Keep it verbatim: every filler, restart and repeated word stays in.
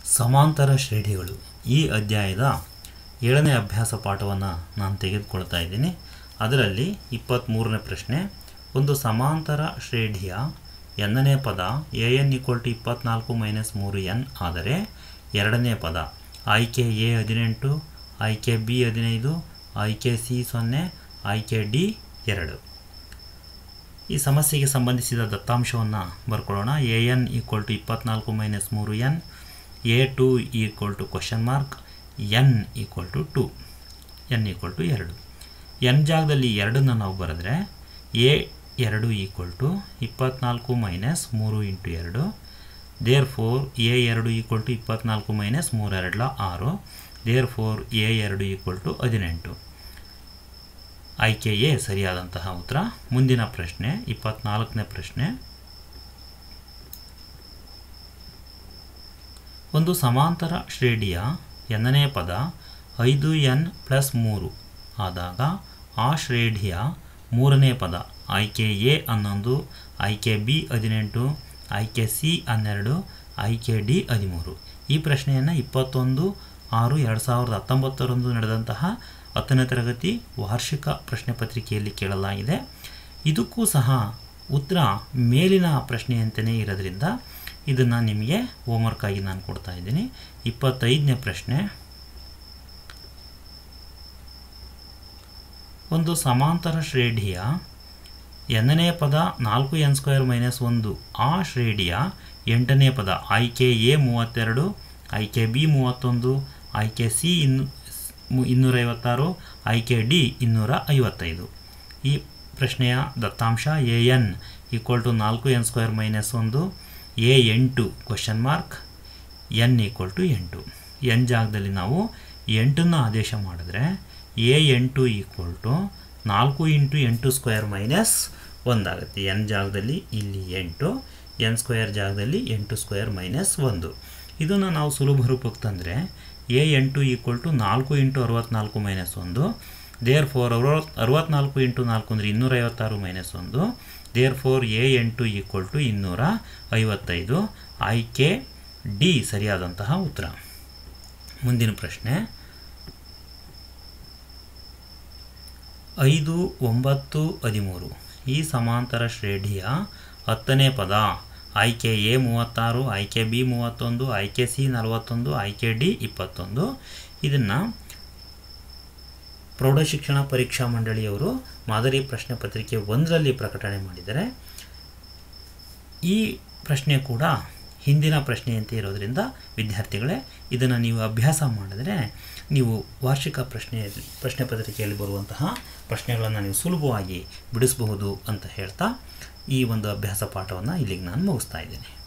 ಸಮಾಂತರ ಶ್ರೇಣಿಗಳು ಈ ಅಧ್ಯಾಯದ ಏಳನೇ ಅಭ್ಯಾಸ ಪಾಠವನ್ನು ನಾನು ತೆಗೆದುಕೊಳ್ತಾ ಇದ್ದೀನಿ. ಅದರಲ್ಲಿ ಇಪ್ಪತ್ತ್ಮೂರನೇ ಪ್ರಶ್ನೆ, ಒಂದು ಸಮಾಂತರ ಶ್ರೇಣಿಯ ಎನ್ನನೇ ಪದ ಎ ಎನ್ ಈಕ್ವಲ್ ಟು ಇಪ್ಪತ್ನಾಲ್ಕು ಮೈನಸ್ ಮೂರು ಎನ್ ಆದರೆ ಎರಡನೇ ಪದ ಆಯ್ಕೆ ಎ ಹದಿನೆಂಟು, ಆಯ್ಕೆ ಬಿ ಹದಿನೈದು, ಆಯ್ಕೆ ಸಿ ಸೊನ್ನೆ, ಆಯ್ಕೆ ಡಿ ಎರಡು. ಈ ಸಮಸ್ಯೆಗೆ ಸಂಬಂಧಿಸಿದ ದತ್ತಾಂಶವನ್ನು ಬರ್ಕೊಳ್ಳೋಣ. ಎ ಎನ್ ಈಕ್ವಲ್ ಟು ಇಪ್ಪತ್ನಾಲ್ಕು ಮೈನಸ್ ಮೂರು N, A two equal to question mark, N equal to two, N equal to ಎರಡು. ಎನ್ ಜಾಗದಲ್ಲಿ ಎರಡನ್ನು ನಾವು ಬರೆದ್ರೆ ಎ ಎರಡು ಈಕ್ವಲ್ ಟು ಇಪ್ಪತ್ನಾಲ್ಕು ಮೈನಸ್ ಮೂರು ಇಂಟು ಎರಡು, ದೇರ್ ಫೋರ್ ಎ ಎರಡು ಈಕ್ವಲ್ ಟು ಇಪ್ಪತ್ನಾಲ್ಕು ಮೈನಸ್ ಮೂರು ಎರಡಲ ಆರು, ದೇರ್ ಫೋರ್ ಎ ಎರಡು ಈಕ್ವಲ್ ಟು ಹದಿನೆಂಟು. ಆಯ್ಕೆ ಎ ಸರಿಯಾದಂತಹ ಉತ್ತರ. ಮುಂದಿನ ಪ್ರಶ್ನೆ ಇಪ್ಪತ್ನಾಲ್ಕನೇ ಪ್ರಶ್ನೆ, ಒಂದು ಸಮಾಂತರ ಶ್ರೇಣಿಯ ಎನ್ನನೇ ಪದ ಐದು ಎನ್ ಪ್ಲಸ್ ಮೂರು ಆದಾಗ ಆ ಶ್ರೇಣಿಯ ಮೂರನೇ ಪದ ಆಯ್ಕೆ ಎ ಹನ್ನೊಂದು, ಆಯ್ಕೆ ಬಿ ಹದಿನೆಂಟು, ಆಯ್ಕೆ ಸಿ ಹನ್ನೆರಡು, ಆಯ್ಕೆ ಡಿ ಹದಿಮೂರು. ಈ ಪ್ರಶ್ನೆಯನ್ನು ಇಪ್ಪತ್ತೊಂದು ಆರು ಎರಡು ಸಾವಿರದ ಹತ್ತೊಂಬತ್ತರಂದು ನಡೆದಂತಹ ಹತ್ತನೇ ತರಗತಿ ವಾರ್ಷಿಕ ಪ್ರಶ್ನೆ ಪತ್ರಿಕೆಯಲ್ಲಿ ಕೇಳಲಾಗಿದೆ. ಇದಕ್ಕೂ ಸಹ ಉತ್ತರ ಮೇಲಿನ ಪ್ರಶ್ನೆಯಂತೆಯೇ ಇರೋದ್ರಿಂದ ಇದನ್ನು ನಿಮಗೆ ಹೋಮ್ವರ್ಕ್ ಆಗಿ ನಾನು ಕೊಡ್ತಾ ಇದ್ದೀನಿ. ಇಪ್ಪತ್ತೈದನೇ ಪ್ರಶ್ನೆ, ಒಂದು ಸಮಾಂತರ ಶ್ರೇಣಿಯ ಎನ್ನನೇ ಪದ ನಾಲ್ಕು ಎನ್ ಸ್ಕ್ವೇರ್ ಮೈನಸ್ ಒಂದು ಆ ಶ್ರೇಣಿಯ ಎಂಟನೇ ಪದ ಆಯ್ಕೆ ಎ ಮೂವತ್ತೆರಡು, ಆಯ್ಕೆ ಬಿ ಮೂವತ್ತೊಂದು, ಆಯ್ಕೆ ಸಿ ಇನ್ನು ಇನ್ನೂರೈವತ್ತಾರು, ಆಯ್ಕೆ ಡಿ ಇನ್ನೂರ ಐವತ್ತೈದು. ಈ ಪ್ರಶ್ನೆಯ ದತ್ತಾಂಶ ಎ ಎನ್ ಈಕ್ವಲ್ ಟು ನಾಲ್ಕು ಎನ್ ಸ್ಕ್ವೇರ್ ಮೈನಸ್ ಒಂದು, ಎ ಎಂಟು question mark, N equal to ಎಂಟು. ಎನ್ ಜಾಗದಲ್ಲಿ ನಾವು ಎಂಟನ್ನು ಆದೇಶ ಮಾಡಿದ್ರೆ ಎ ಎಂಟು ಈಕ್ವಲ್ ಟು ನಾಲ್ಕು ಇಂಟು ಎಂಟು ಸ್ಕ್ವೇರ್ ಮೈನಸ್ ಒಂದಾಗುತ್ತೆ. ಎನ್ ಜಾಗದಲ್ಲಿ ಇಲ್ಲಿ ಎಂಟು, ಎನ್ ಸ್ಕ್ವೇರ್ ಜಾಗದಲ್ಲಿ ಎಂಟು ಸ್ಕ್ವೇರ್ ಮೈನಸ್ ಒಂದು. ಇದನ್ನು ನಾವು ಸುಲಭ ರೂಪಕ್ಕೆ ತಂದರೆ ಎ ಎಂಟು ಈಕ್ವಲ್ ಟು ನಾಲ್ಕು ಇಂಟು ಅರವತ್ತ್ನಾಲ್ಕು ಮೈನಸ್ ಒಂದು, ದೇರ್ ಫೋರ್ ಅರವತ್ ಅರವತ್ತ್ನಾಲ್ಕು ಇಂಟು ನಾಲ್ಕು ಅಂದರೆ ಇನ್ನೂರೈವತ್ತಾರು ಮೈನಸ್ ಒಂದು, ದೇರ್ ಫೋರ್ ಎ ಎಂಟು ಈಕ್ವಲ್ ಟು ಇನ್ನೂರ ಐವತ್ತೈದು. ಆಯ್ಕೆ ಡಿ ಸರಿಯಾದಂತಹ ಉತ್ತರ. ಮುಂದಿನ ಪ್ರಶ್ನೆ, ಐದು ಒಂಬತ್ತು ಹದಿಮೂರು ಈ ಸಮಾಂತರ ಶ್ರೇಣಿಯ ಹತ್ತನೇ ಪದ ಆಯ್ಕೆ ಎ ಮೂವತ್ತಾರು, ಆಯ್ಕೆ ಬಿ ಮೂವತ್ತೊಂದು, ಆಯ್ಕೆ ಸಿ ನಲವತ್ತೊಂದು, ಆಯ್ಕೆ ಡಿ ಇಪ್ಪತ್ತೊಂದು. ಇದನ್ನು ಪ್ರೌಢಶಿಕ್ಷಣ ಪರೀಕ್ಷಾ ಮಂಡಳಿಯವರು ಮಾದರಿ ಪ್ರಶ್ನೆ ಪತ್ರಿಕೆ ಒಂದರಲ್ಲಿ ಪ್ರಕಟಣೆ ಮಾಡಿದ್ದಾರೆ. ಈ ಪ್ರಶ್ನೆ ಕೂಡ ಹಿಂದಿನ ಪ್ರಶ್ನೆಯಂತೆ ಇರೋದರಿಂದ ವಿದ್ಯಾರ್ಥಿಗಳೇ ಇದನ್ನು ನೀವು ಅಭ್ಯಾಸ ಮಾಡಿದರೆ ನೀವು ವಾರ್ಷಿಕ ಪ್ರಶ್ನೆಯಲ್ಲಿ ಪ್ರಶ್ನೆ ಪತ್ರಿಕೆಯಲ್ಲಿ ಬರುವಂತಹ ಪ್ರಶ್ನೆಗಳನ್ನು ನೀವು ಸುಲಭವಾಗಿ ಬಿಡಿಸಬಹುದು ಅಂತ ಹೇಳ್ತಾ ಈ ಒಂದು ಅಭ್ಯಾಸ ಪಾಠವನ್ನು ಇಲ್ಲಿಗೆ ನಾನು ಮುಗಿಸ್ತಾ ಇದ್ದೇನೆ.